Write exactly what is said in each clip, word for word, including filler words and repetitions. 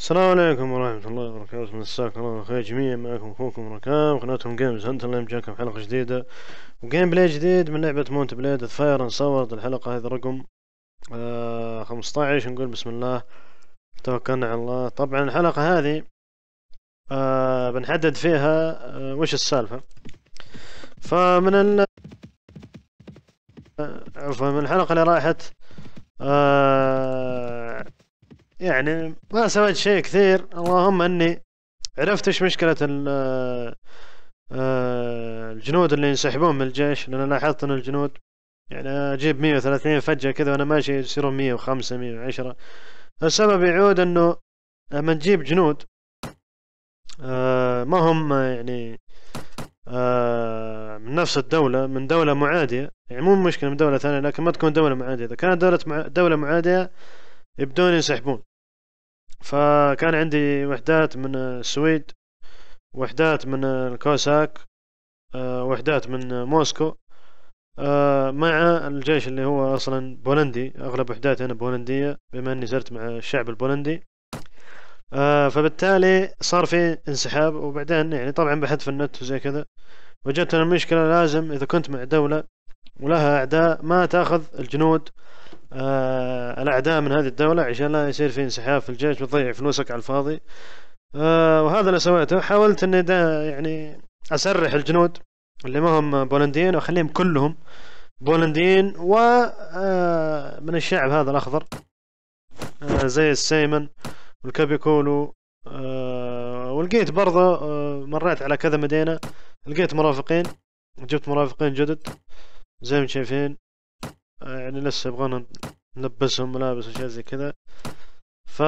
السلام عليكم ورحمة الله وبركاته، مساكم الله بالخير جميعا. معكم أخوكم ركام قناتهم جيمز هانت. الله جاكم حلقة جديدة وجيم بلاي جديد من لعبة مونت بليد فاير اند سورد. الحلقة هذه رقم آه خمسطعش. نقول بسم الله توكلنا على الله. طبعا الحلقة هذه آه بنحدد فيها آه وش السالفة. فمن ال عفوا من الحلقة اللي راحت آه يعني ما سويت شيء كثير، اللهم اني عرفت ايش مشكلة آه الجنود اللي ينسحبون من الجيش. لأن لاحظت أن الجنود يعني أجيب مية وثلاثين فجأة كذا وأنا ماشي يصيرون مية وخمسة مية وعشرة. السبب يعود أنه لما تجيب جنود آه ما هم يعني آه من نفس الدولة، من دولة معادية، يعني مو مشكلة من دولة ثانية لكن ما تكون دولة معادية. إذا كانت دولة مع دولة معادية يبدون ينسحبون. فكان عندي وحدات من السويد، وحدات من الكوساك، آه وحدات من موسكو، آه مع الجيش اللي هو أصلا بولندي. أغلب وحداتي أنا بولندية بما أني زرت مع الشعب البولندي. آه فبالتالي صار في انسحاب. وبعدين يعني طبعا بحثت في النت وزي كذا، وجدت أن المشكلة لازم إذا كنت مع دولة ولها أعداء ما تأخذ الجنود آه الأعداء من هذه الدولة عشان لا يصير في انسحاب في الجيش وتضيع فلوسك على الفاضي. آه وهذا اللي سويته. حاولت أني دا يعني أسرح الجنود اللي ما هم بولنديين وأخليهم كلهم بولنديين ومن الشعب هذا الأخضر، آه، زي السيمن والكابيكولو. آه، ولقيت برضه آه، مريت على كذا مدينة لقيت مرافقين، جبت مرافقين جدد زي ما شايفين. آه، يعني لسه يبغون نلبسهم ملابس وشيء زي كذا. ف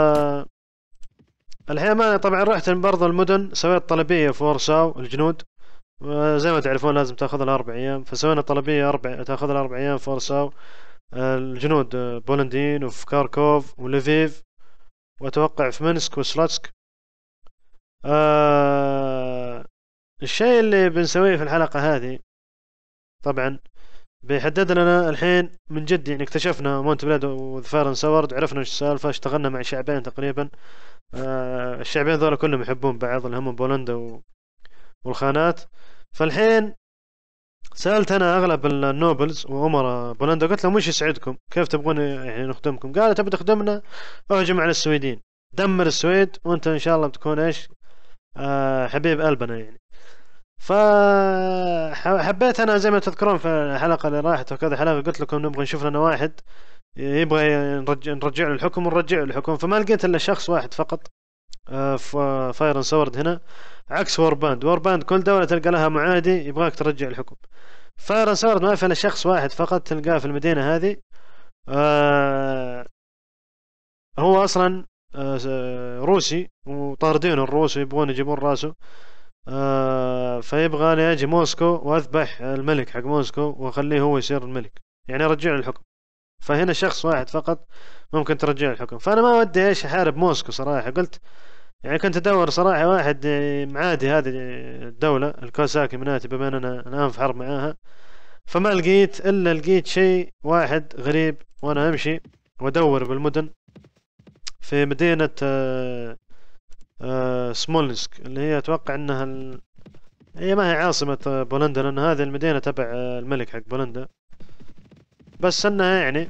الحين ما طبعا رحت برضه المدن، سويت طلبية في ورساو الجنود. زي ما تعرفون لازم تاخذ الأربع أيام، فسوينا طلبية أربع تاخذ الأربع أيام في ورساو. الجنود بولنديين وفي كاركوف وليفيف، وأتوقع في منسك وسلاتسك. آه الشيء اللي بنسويه في الحلقة هذه طبعا بيحدد لنا الحين من جد. يعني اكتشفنا مونت بلاد وفارن سورد، عرفنا ايش السالفة، اشتغلنا مع شعبين تقريبا. آه الشعبين ذولا كلهم يحبون بعض، اللي هم بولندا والخانات. فالحين سألت أنا أغلب النوبلز وأمراء بولندا، قلت لهم وش يسعدكم، كيف تبغون يعني نخدمكم؟ قالوا تبي تخدمنا اهجم على السويدين، دمر السويد وأنت إن شاء الله بتكون إيش آه حبيب قلبنا يعني. فحبيت أنا زي ما تذكرون في الحلقة اللي راحت وكذا حلقة قلت لكم نبغى نشوف لنا واحد يبغى نرجع, نرجع له الحكم ونرجع له الحكم. فما لقيت إلا شخص واحد فقط آه في فاير سورد هنا، عكس وورباند. وورباند كل دولة تلقى لها معادي يبغاك ترجع الحكم. فاير سورد ما في الا شخص واحد فقط تلقاه في المدينة هذه. آه هو اصلا آه روسي وطاردين الروس ويبغون يجيبون راسه. آه فيبغى لي اجي موسكو واذبح الملك حق موسكو واخليه هو يصير الملك، يعني ارجع له الحكم. فهنا شخص واحد فقط ممكن ترجع له الحكم. فانا ما ودي ايش احارب موسكو صراحة. قلت يعني كنت ادور صراحة واحد معادي هذه الدولة الكوساكي مناتي بما اننا الان في حرب معاها. فما لقيت الا لقيت شيء واحد غريب وانا امشي وادور بالمدن في مدينة آه، آه، سمولنسك، اللي هي اتوقع انها ال... هي ما هي عاصمة آه، بولندا، لان هذه المدينة تبع آه، الملك حق بولندا، بس انها يعني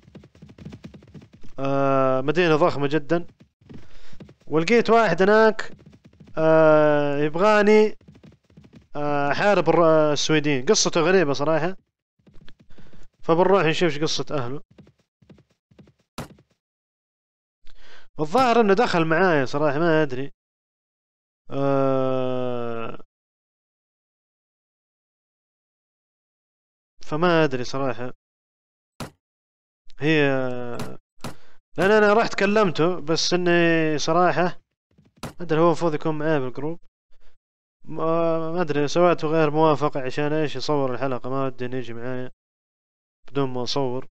آه، مدينة ضخمة جدا. ولقيت واحد هناك آه، يبغاني آه، احارب الر- السويديين. قصته غريبة صراحة، فبنروح نشوف ايش قصة اهله. الظاهر انه دخل معايا صراحة ما ادري. آه فما ادري صراحة. هي لان انا رحت كلمته بس اني صراحة ما ادري، هو المفروض يكون معايا بالجروب. ما ما ادري سويته غير موافقة عشان ايش يصور الحلقة، ما ودي انه يجي معايا بدون ما اصور.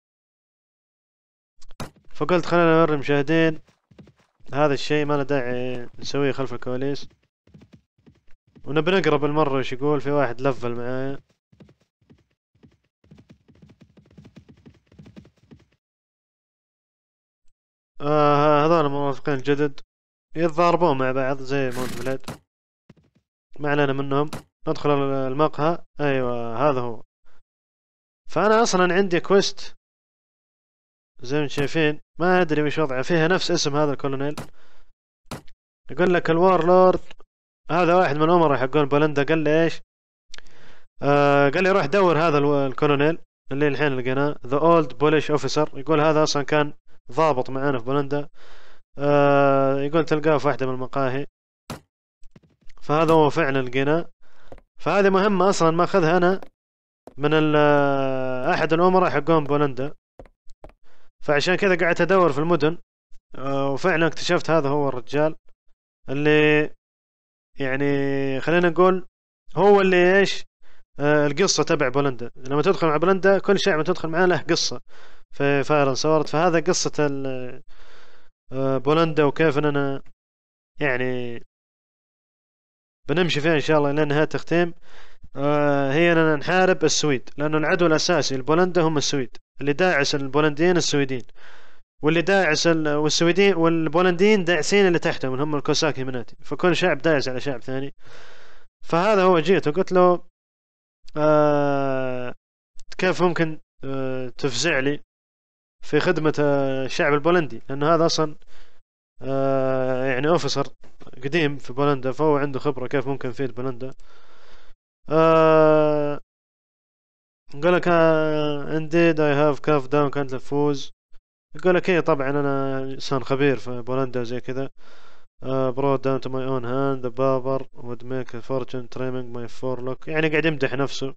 فقلت خلينا نوري المشاهدين هذا الشيء، ما له داعي نسويه خلف الكواليس. ونبي نقرا بالمرة وش يقول. في واحد لفل معايا. آه هذول المرافقين الجدد يتضاربون مع بعض زي مونت بليد، ما علينا منهم. ندخل المقهى، ايوه هذا هو. فانا اصلا عندي كويست زي ما شايفين، ما ادري وش وضعه، فيها نفس اسم هذا الكولونيل. يقول لك الوارلورد، هذا واحد من الامراء حقون بولندا، قال لي ايش؟ آه قال لي روح دور هذا الكولونيل اللي الحين لقيناه، ذا اولد بوليش اوفيسر. يقول هذا اصلا كان ضابط معانا في بولندا. آه يقول تلقاه في واحدة من المقاهي. فهذا هو فعلا لقيناه. فهذه مهمة اصلا ماخذها انا من احد الامراء حقون بولندا، فعشان كذا قعدت ادور في المدن. آه وفعلا اكتشفت هذا هو الرجال اللي يعني خلينا نقول هو اللي ايش، آه القصة تبع بولندا. لما تدخل مع بولندا كل شعب تدخل معاه له قصة في فايرن سورد، فهذا قصة آه بولندا، وكيف اننا يعني بنمشي فيها ان شاء الله لين نهاية تختيم. آه هي اننا نحارب السويد، لانه العدو الاساسي لبولندا هم السويد، اللي داعس البولنديين السويدين، واللي داعس والسويدين والبولنديين داعسين اللي تحتهم اللي هم الكوساكي مناتي، فكل شعب داعس على شعب ثاني. فهذا هو جيت وقلت له آه كيف ممكن آه تفزع لي في خدمة آه الشعب البولندي، لأن هذا أصلا آه يعني أوفيسر قديم في بولندا، فهو عنده خبرة كيف ممكن يفيد بولندا. آه يقول لك آه indeed I have carved down كانت الفوز. يقول لك ايه طبعا انا انسان خبير في بولندا وزي كذا. uh, brought down to my own hand the barber would make a fortune trimming my forelock، يعني قاعد يمدح نفسه.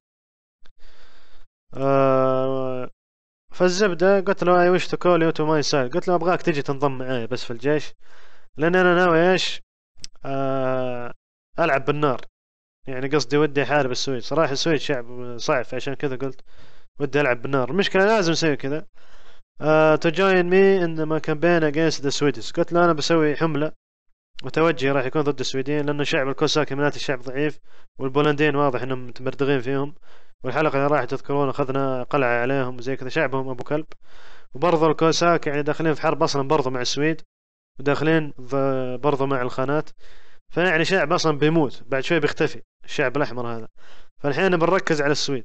uh, فالزبدة قلت له I wish to call you to my side، قلت له ابغاك تجي تنضم معاي بس في الجيش، لان انا ناوي ايش uh, العب بالنار. يعني قصدي ودي احارب السويد، صراحة السويد شعب صعب، عشان كذا قلت ودي العب بالنار. المشكلة لازم اسوي كذا uh, to join me in my campaign against the Swedes. قلت له انا بسوي حملة وتوجهي راح يكون ضد السويديين، لأنه شعب الكوساكي منات الشعب ضعيف، والبولنديين واضح انهم متمردغين فيهم، والحلقة اللي راح تذكرون اخذنا قلعة عليهم زي كذا، شعبهم ابو كلب. وبرضه الكوساك يعني داخلين في حرب اصلا برضه مع السويد، وداخلين برضه مع الخانات، فيعني شعب اصلا بيموت بعد شوي بيختفي الشعب الاحمر هذا. فالحين بنركز على السويد.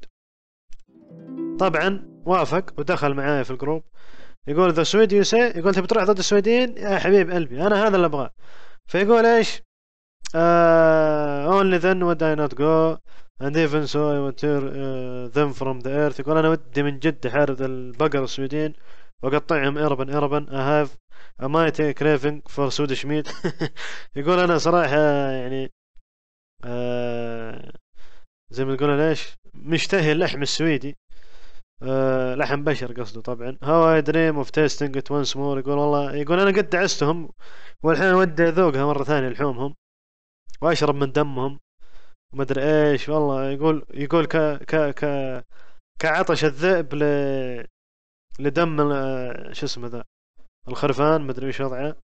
طبعا وافق ودخل معاي في الجروب. يقول ذا سويد يو سي، يقول تبي تروح ضد السويديين يا حبيب قلبي، انا هذا اللي ابغاه. فيقول ايش uh, only then would I not go and even so I would tear uh, them from the earth. يقول انا ودي من جد احارب البقر السويدين واقطعهم اربا اربا. I have a mighty craving for Swedish meat. يقول انا صراحة يعني uh, زي ما تقولون ايش مشتهي اللحم السويدي، أه لحم بشر قصده طبعا. how I dream of tasting it once more. يقول والله، يقول انا قد دعستهم والحين ودي اذوقها مرة ثانية لحومهم واشرب من دمهم وما ادري ايش. والله يقول يقول ك ك ك كعطش الذئب ل لدم شو اسمه ذا الخرفان، ما ادري ايش وضعه.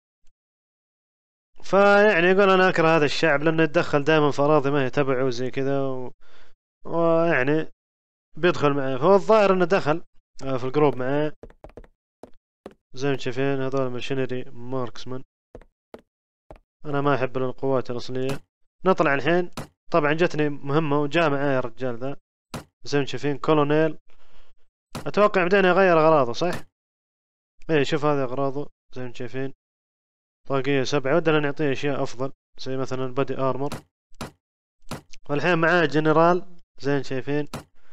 فيعني يقول انا اكره هذا الشعب لانه يتدخل دائما في اراضي ما هي تبعه وزي كذا و... ويعني بيدخل معه. فهو الظاهر انه دخل في الجروب معاه زي ما شايفين، هذول ماشينري ماركسمان. انا ما احب القوات الاصليه. نطلع الحين. طبعا جتني مهمه وجاء معايا الرجال ذا زي ما شايفين كولونيل. اتوقع بدينا يغير اغراضه صح؟ ايه شوف هذه اغراضه زي ما شايفين، طاقيه سبعة. ودنا نعطيه اشياء افضل زي مثلا البادي ارمر. والحين معاه جنرال زي ما شايفين.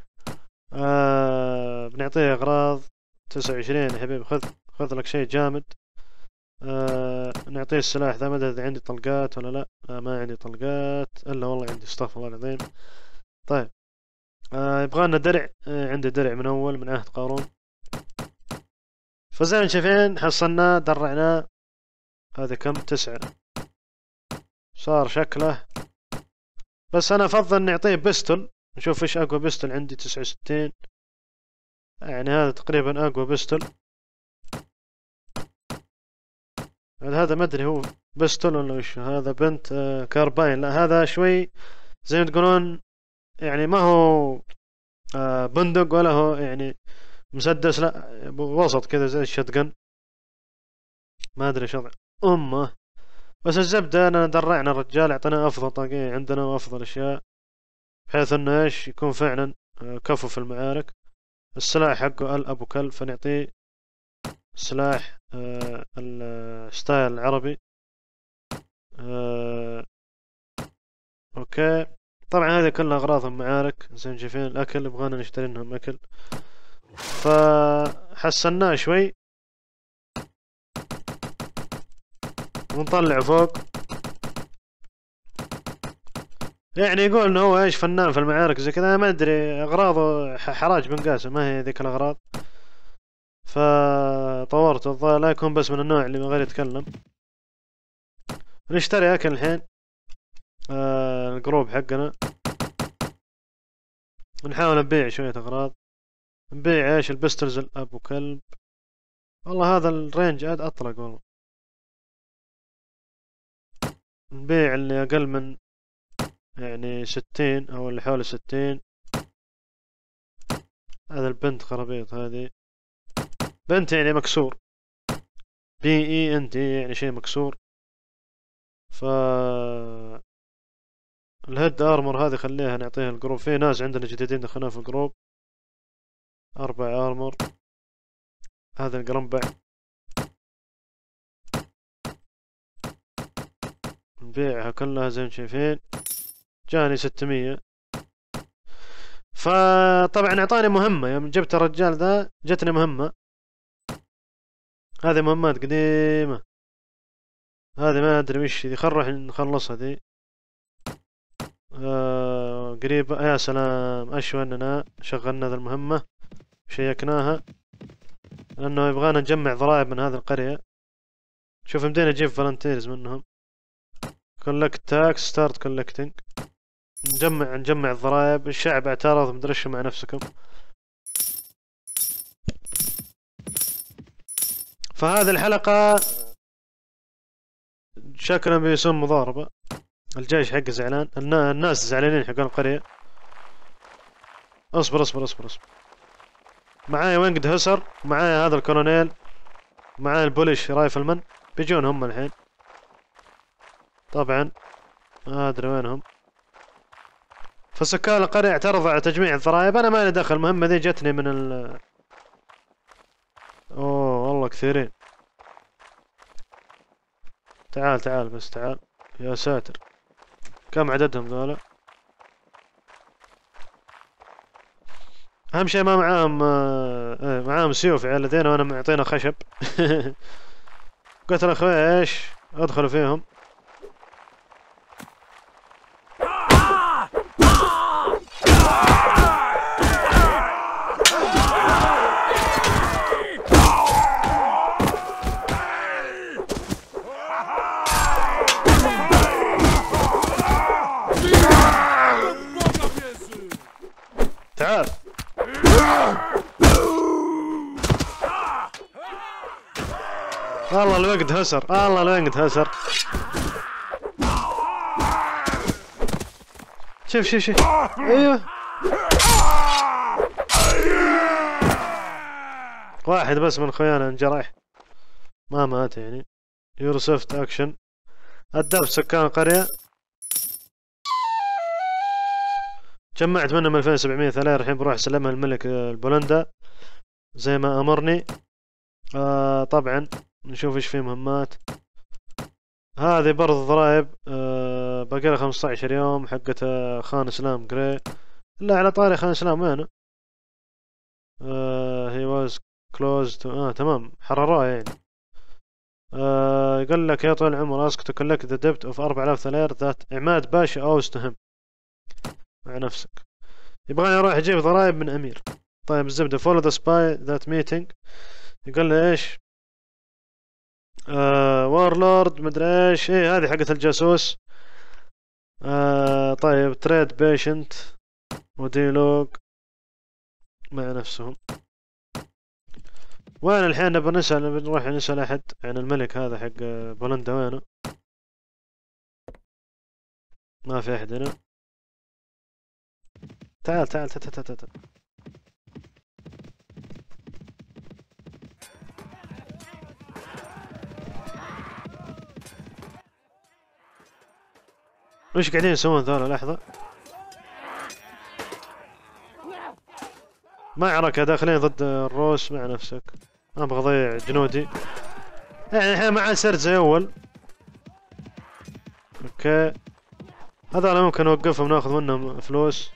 آه بنعطيه اغراض تسعة وعشرين يا حبيبي، خذ خذ لك شيء جامد. آه نعطيه السلاح ذا، ما ادري اذا عندي طلقات ولا لا. آه ما عندي طلقات الا والله عندي، استغفر الله العظيم. طيب آه يبغى لنا درع. آه عندي درع من اول من عهد قارون. فزي ما شايفين حصلناه درعناه. هذا كم؟ تسعة. صار شكله، بس انا افضل نعطيه بستول نشوف ايش اقوى بستول عندي. تسعة وستين يعني هذا تقريبا اقوى بستول. هذا ما ادري هو بستول ولا وش هذا، بنت آه كارباين. لا هذا شوي زي ما تقولون يعني ما هو آه بندق ولا هو يعني مسدس، لا وسط كذا زي الشتقن. ما ادري ايش وضع امه. بس الزبدة اننا درعنا الرجال، اعطينا افضل طاقية عندنا وافضل اشياء، بحيث انه ايش يكون فعلا كفو في المعارك. السلاح حقه ال ابو كلب، فنعطيه سلاح آه الستايل العربي. آه اوكي. طبعا هذه كلها اغراض المعارك. زي ما شايفين الاكل يبغانا نشتري لهم اكل، فحسناه شوي ونطلع فوق. يعني يقول انه هو ايش فنان في المعارك زي كذا، ما ادري، اغراضه حراج بن قاسم، ما هي ذيك الاغراض. فطورت الظاهر لا يكون بس من النوع اللي من غير يتكلم. نشتري اكل الحين. آه الجروب حقنا نحاول نبيع شوية اغراض. نبيع ايش؟ البسترز الابو كلب. والله هذا الرينج عاد اطلق والله. نبيع اللي اقل من يعني ستين او اللي حول ستين. هذا البنت خرابيط هذه، بنت يعني مكسور، بي اي انت يعني شيء مكسور. ف الهيد ارمر هذه خليها نعطيها الجروب. في ناس عندنا جديدين دخلنا في الجروب. اربع ارمر. هذا القرنبع نبيعها كلها زي ما شايفين. جاني ستمية. فطبعا اعطاني مهمة يوم جبت الرجال ذا، جتني مهمة. هذه مهمات قديمة، هذه ما ادري وش ذي، خل نروح نخلصها ذي. آه قريبة. يا سلام، اشوى اننا شغلنا ذا المهمة شيكناها، لانه يبغانا نجمع ضرائب من هذه القرية. شوف مدينا نجيب فالنتيرز منهم. كولكت تاكس، ستارت كولكتنج. نجمع نجمع الضرائب. الشعب اعترض، مدري مع نفسكم. فهذه الحلقة شكلا بيسون مضاربة. الجيش حق زعلان، الناس زعلانين حق القرية. اصبر اصبر اصبر اصبر. معايا وينجد هسر، معايا هذا الكولونيل، معايا البوليش رايفلمان. بيجون هم الحين طبعا، ما ادري وينهم. فسكان القرية اعترضوا على تجميع الضرائب. انا ما لي دخل، المهمة ذي جتني من ال اوه والله كثيرين. تعال تعال بس تعال. يا ساتر، كم عددهم ذولا؟ اهم شيء ما معاهم آه معاهم سيوف عيال الذين، وانا معطينا خشب. قلت لاخوي ايش، ادخلوا فيهم. تعال. والله الوقت هسر، والله الوقت هسر. شوف شوف شوف. ايوه، واحد بس من اخويانا انجرح، ما مات يعني. يورسفت اكشن. هدفت سكان القرية. جمعت منهم ألفين وسبعمية ثلاثة. الحين بروح اسلمها الملك البولندا زي ما امرني. آه طبعا نشوف ايش في مهمات. هذه برضه ضرائب. آه باقي لها خمسة عشر يوم حقت خان اسلام جراي. لا على طاري خان اسلام وينه؟ آه he was closed to... اه تمام، حرروها يعني. آه يقول لك يا طويل العمر ask to collect the debt of أربعة آلاف ثلاثة ذات عماد باشا owes to him. مع نفسك. يبغاني اروح اجيب ضرائب من امير. طيب الزبدة follow the spy that meeting. يقول لي ايش؟ آه وارلورد مدري ايش. ايه هذه حقت الجاسوس. آه طيب تريد بيشنت وديلوج مع نفسهم. وين الحين نبغى نسأل، نبغى نروح نسأل أحد عن الملك هذا حق بولندا وينه؟ ما في أحد هنا. تعال تعال تعال تعال تعال. وش قاعدين يسوون ذولا؟ لحظة، معركة داخلين ضد الروس مع نفسك. ما ابغى اضيع جنودي، يعني الحين ما عاد صرت زي اول. اوكي هذول ممكن نوقفهم ناخذ منهم فلوس.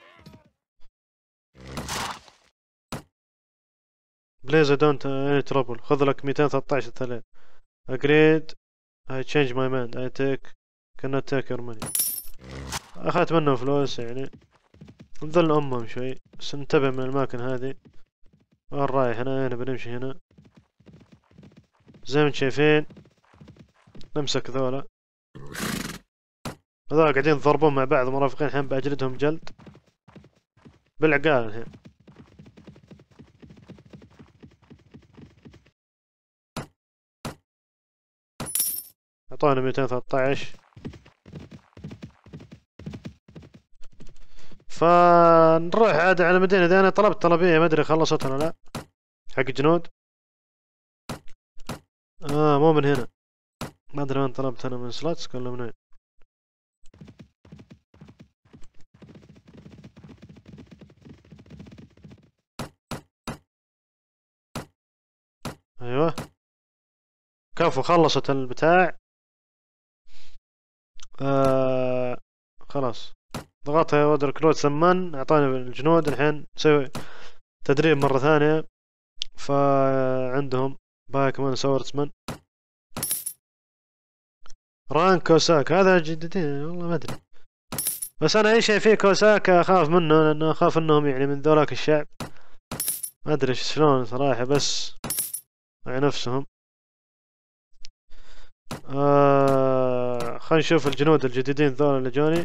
بليز دونت اني ترابل، خذ لك مئتين وثلاثة عشر ثلاث. اجريد I change my mind I take cannot take your money. اخذت منهم فلوس يعني، نظل امهم شوي بس ننتبه من الاماكن هذه. وين رايح هنا؟ هنا بنمشي هنا زي ما انتم شايفين. نمسك ذولا، هذول قاعدين يضربون مع بعض مرافقين الحين بأجلدهم جلد بالعقال الحين. اعطونا مئتين وثلاثة عشر. فنروح عاد على المدينة دي. انا طلبت طلبية ما ادري خلصت ولا لا، حق جنود. اه مو من هنا، ما ادري وين طلبت انا، من سلاتس ولا من وين. ايوه كفو خلصت البتاع. آه خلاص ضغطها يا ود ريكروت سمان، اعطاني الجنود. الحين نسوي تدريب مرة ثانية. فعندهم باي كمان سورتسمان رانك كوساك، هذا جديدين والله ما ادري. بس انا اي شيء فيه كوساكا اخاف منه، لانه اخاف انهم يعني من ذولاك الشعب. ما ادري شلون صراحة، بس مع نفسهم. آه خلينا نشوف الجنود الجديدين ذولا اللي جوني.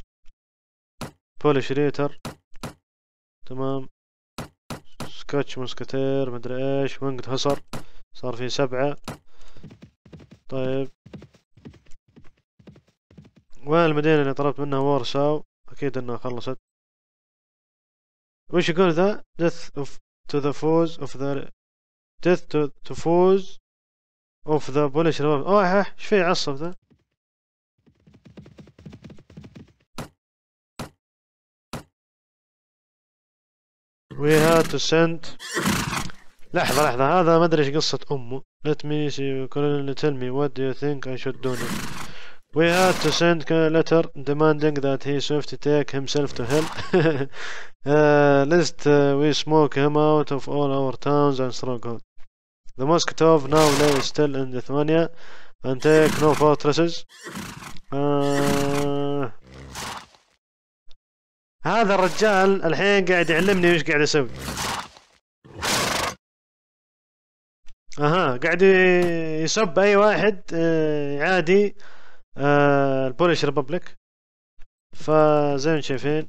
بوليش ريتر تمام، سكوتش موسكتير مدري ايش، وينجد هسر صار في سبعة. طيب وين المدينة اللي طلبت منها؟ وارساو، اكيد انها خلصت. وش يقول ذا؟ death of to the foes of the death to to foes of the Polish Republic. اوه ايش في عصب ذا؟ we had to send. لحظة لحظة، هذا ما ادري ايش قصة امه. let me see colonel tell me what do you think I should do now. we had to send a letter demanding that he swift take himself to hell. uh, lest uh, we smoke him out of all our towns and strongholds. The Moskatov now lay still in Lithuania and take no fortresses. uh... هذا الرجال الحين قاعد يعلمني وش قاعد اسوي. اها قاعد يسب اي واحد عادي البوليش ريبابليك. فزي ما شايفين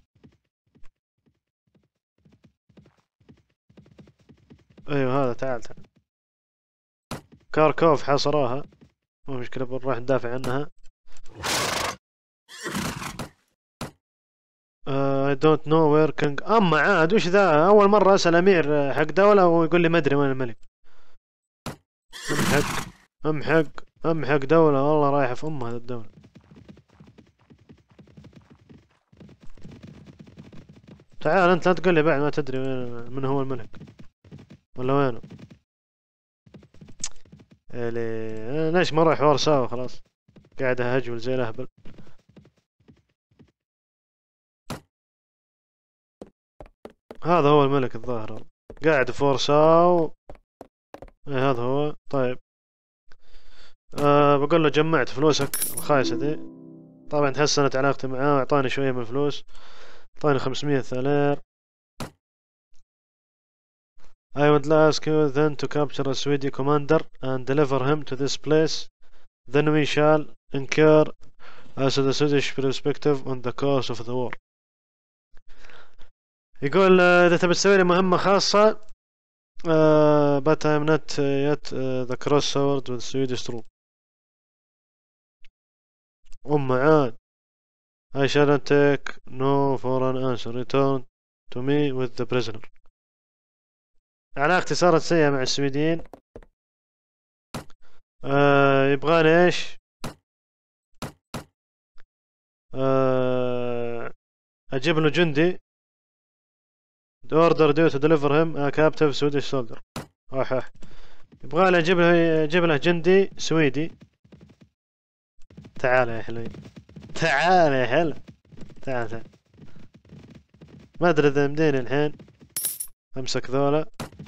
ايوه هذا. تعال تعال كاركوف حاصروها، مو مشكلة بنروح ندافع عنها. I don't know where king. اما عاد وش ذا؟ اول مرة اسأل امير حق دولة ويقول لي ما ادري وين الملك. امحق امحق امحق دولة والله رايحة في ام هذا الدولة. تعال انت لا تقول لي بعد ما تدري وين من هو الملك ولا وينه. الي ليش ما رايح وارساوا؟ خلاص قاعد اهجول زي الاهبل. هذا هو الملك الظاهر، قاعد في وارساو. ايه هذا هو. طيب أه بقول له جمعت فلوسك الخايسة دي. طبعا تحسنت علاقتي معاه واعطاني شوية من الفلوس، اعطاني خمسمية ثالير. I would ask you then to capture a Swedish commander and deliver him to this place. Then we shall incur as the Swedish perspective on the cause of the war. يقول إذا تبي تسوي لي مهمة خاصة uh, but I am not yet uh, the crossword with Swedish troop. أم عاد I shall take no for an answer. Return to me with the prisoner. علاقتي صارت سيئة مع السويديين. آه يبغاني ايش؟ آه اجيب له جندي. اوردر ديو تو ديليفر هيم كابتن سويدش سولدر. اح اح يبغى له اجيب له اجيب له جندي سويدي. تعال يا حلوين، تعال يا حلو، تعال تعال. ما ادري اذا يمديني الحين امسك ذولا.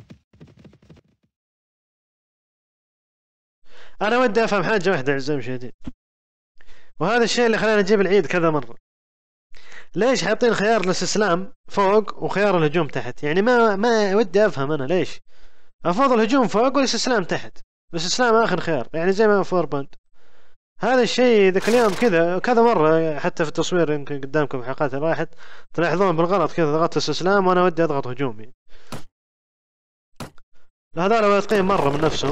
انا ودي افهم حاجه واحده اعزائي المشاهدين، وهذا الشيء اللي خلاني اجيب العيد كذا مره. ليش حاطين خيار الاستسلام فوق وخيار الهجوم تحت؟ يعني ما ما ودي افهم انا ليش. افضل الهجوم فوق والاستسلام تحت، الاستسلام اخر خيار، يعني زي ما فور باند. هذا الشيء ذاك اليوم كذا كذا مره، حتى في التصوير يمكن قدامكم حلقات راحت تلاحظون بالغلط كذا ضغطت استسلام وانا ودي اضغط هجوم. يعني هذول واثقين مره من نفسهم.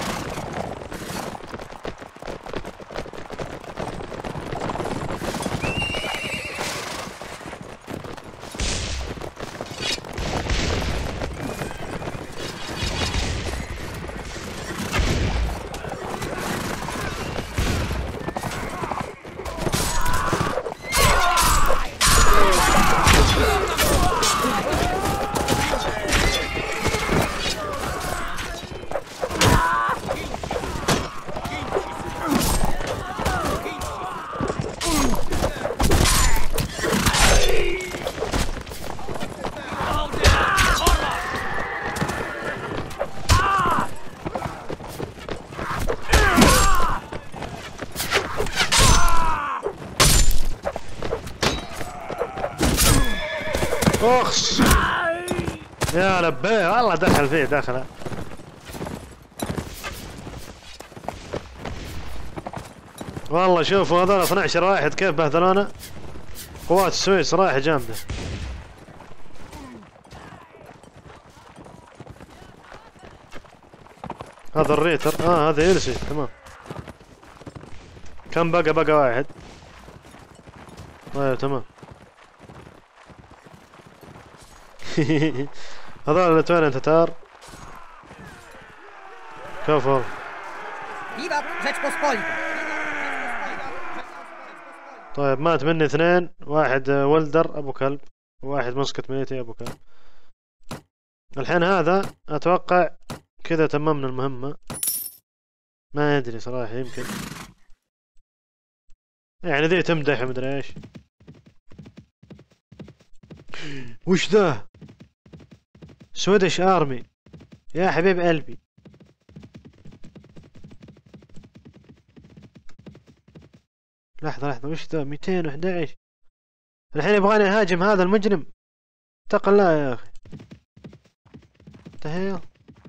اخس يا لبيه والله دخل فيه دخله. والله شوفوا هذول اثنا عشر واحد كيف بهذلونا. قوات السويس صراحه جامده. هذا الريتر اه هذا يرسي تمام. كم بقى؟ بقى واحد. طيب تمام. هذول اللي توين تتار. كفو. طيب مات مني اثنين، واحد ولدر ابو كلب وواحد مسكت ميتي ابو كلب. الحين هذا اتوقع كذا تممنا المهمة. ما ادري صراحة، يمكن يعني ذي تمدح مدري ايش. وش ذا؟ سويدش ارمي يا حبيب قلبي. لحظة لحظة وش ذا؟ مئتين وأحد عشر. الحين يبغاني اهاجم هذا المجرم. اتق الله يا اخي. تهيل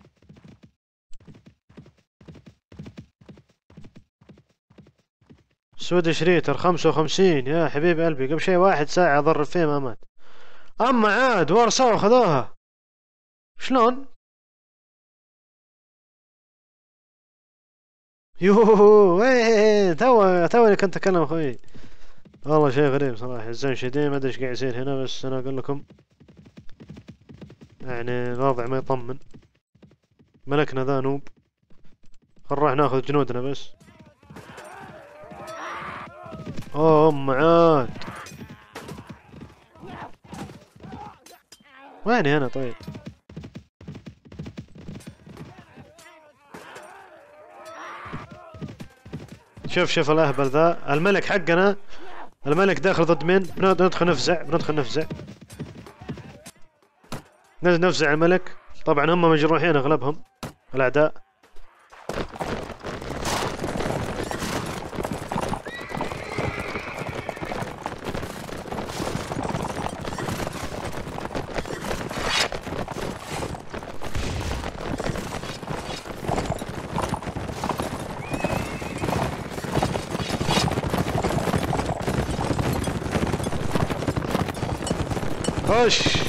سويدش ريتر خمسة وخمسين يا حبيب قلبي. قبل شيء واحد ساعة اضرب فيه ما مات. اما عاد ورصوا خذوها. شلون؟ يوه وين تو توني كنت اتكلم اخوي. والله شيء غريب صراحة. الزين شديد ما ادري ايش قاعد يصير هنا، بس انا اقول لكم يعني الوضع ما يطمن. ملكنا ذا نوب. خل نروح ناخذ جنودنا بس. اوه ام عاد ويني انا؟ طيب شوف شوف الاهبل ذا الملك حقنا. الملك داخل ضد مين؟ بندخل نفزع بندخل نفزع نفزع الملك. طبعا هم مجروحين اغلبهم الاعداء. خش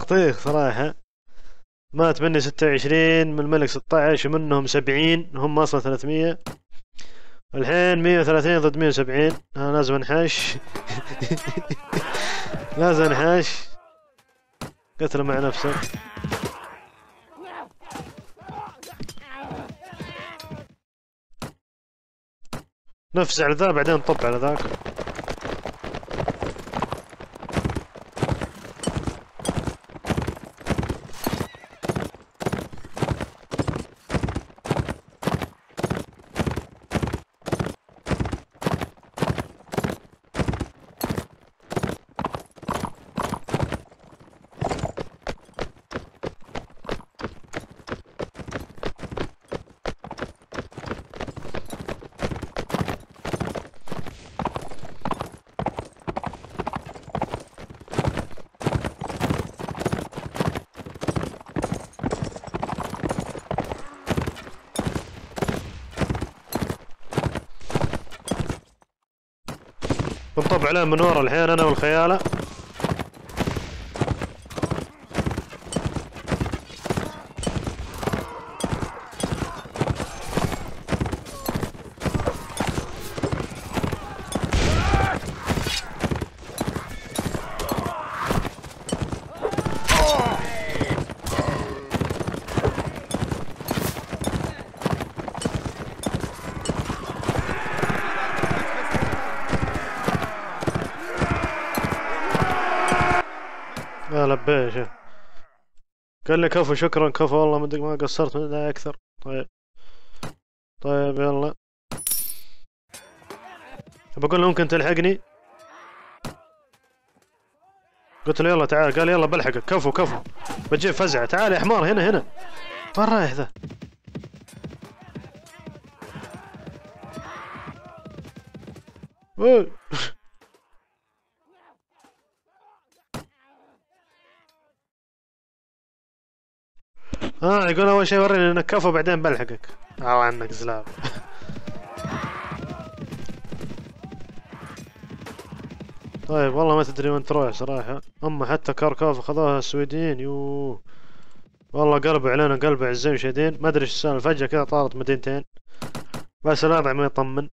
تخطيخ صراحة. مات مني ستة وعشرين من الملك ستة عشر ومنهم سبعين، هم اصلا ثلاثمية. الحين مية وثلاثين ضد مية وسبعين. انا لازم انحاش. لازم انحاش. قتله مع نفسه. نفس على ذا بعدين طب على ذاك. بنطب عليه من ورا الحين انا والخيالة. يا لبيش. قال لي كفو شكرا كفو والله مدك ما قصرت من ذا اكثر. طيب طيب يلا. بقول له ممكن تلحقني. قلت له يلا تعال، قال يلا بلحقك. كفو كفو بتجيب فزعة. تعال يا حمار هنا هنا. وين رايح ذا؟ اه يقول اول شيء وريني انك كفو بعدين بلحقك. او عنك زلاب. طيب والله ما تدري وين تروح صراحة. اما حتى كاركوف اخذوها السويديين. يوه والله قلبوا علينا قلب عزين شديد. ما ادري ايش السالفة فجأة كذا طارت مدينتين. بس الوضع ما يطمن.